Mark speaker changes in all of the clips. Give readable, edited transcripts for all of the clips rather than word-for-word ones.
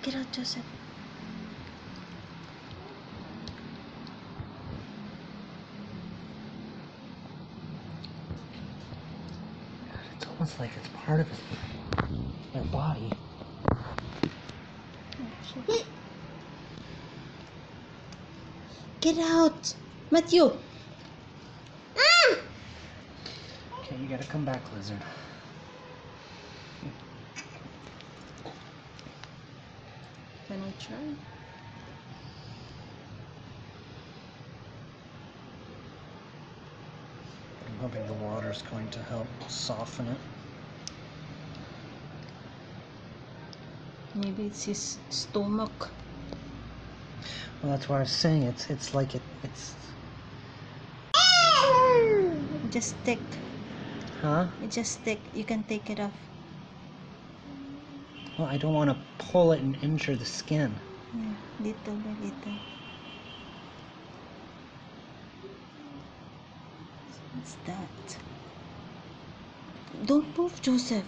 Speaker 1: Get out, Joseph.
Speaker 2: It's almost like it's part of their body.
Speaker 1: Get out, Matthew.
Speaker 2: Okay, you gotta come back, lizard.
Speaker 1: Can I try?
Speaker 2: I'm hoping the water's going to help soften it.
Speaker 1: Maybe it's his stomach.
Speaker 2: Well, that's what I was saying. It's like it's.
Speaker 1: Just stick.
Speaker 2: Huh?
Speaker 1: It just stick. You can take it off.
Speaker 2: Well, I don't want to pull it and injure the skin.
Speaker 1: Yeah, little by little. What's that? Don't move, Joseph.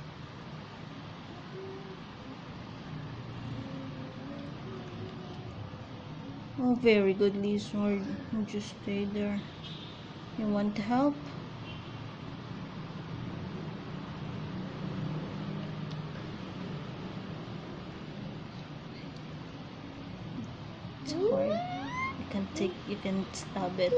Speaker 1: Oh, very good, lizard. You just stay there. You want help? It's hard. You can stab it.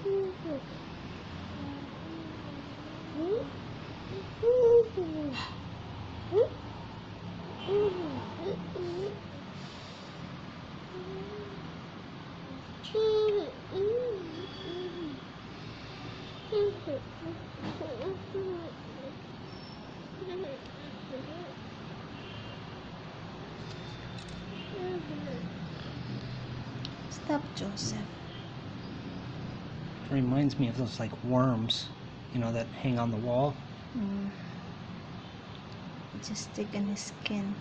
Speaker 1: Stop, Joseph.
Speaker 2: It reminds me of those like worms, you know, that hang on the wall.
Speaker 1: Just stick in his skin.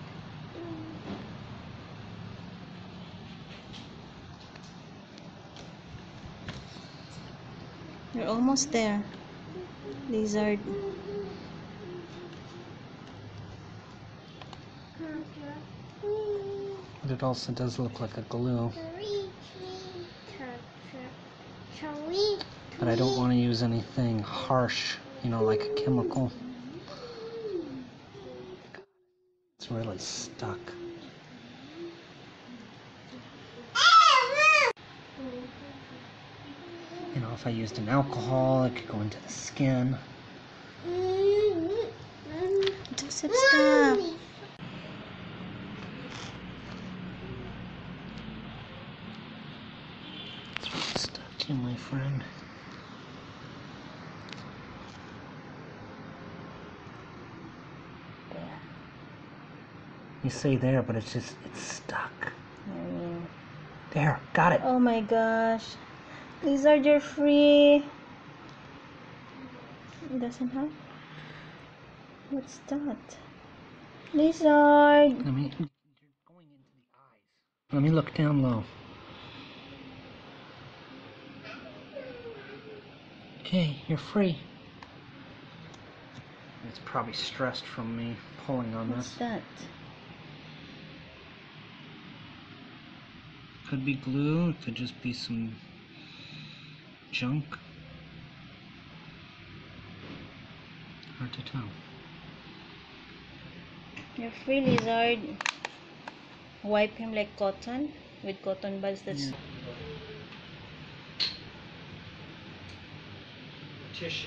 Speaker 1: You're almost there, lizard.
Speaker 2: But it also does look like a glue. But I don't want to use anything harsh, you know, like a chemical. It's really stuck. You know, if I used an alcohol, it could go into the skin.
Speaker 1: Joseph, stop.
Speaker 2: It's really stuck to you, my friend. You say there, but it's stuck. There, got it.
Speaker 1: Oh my gosh. Lizard, you're free. It doesn't have. What's that? Lizard.
Speaker 2: You're going into the eyes. Let me look down low. Okay, you're free. It's probably stressed from me pulling on
Speaker 1: What's
Speaker 2: this.
Speaker 1: that?
Speaker 2: Could be glue, it could just be some junk. Hard to tell.
Speaker 1: You're free, lizard. Wipe him like cotton with cotton buds. That's
Speaker 2: Tissue.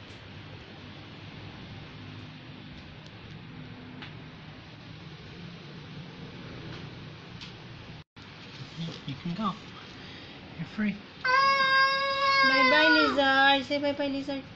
Speaker 2: You can go. You're free.
Speaker 1: Bye bye, lizard. Say bye bye, lizard.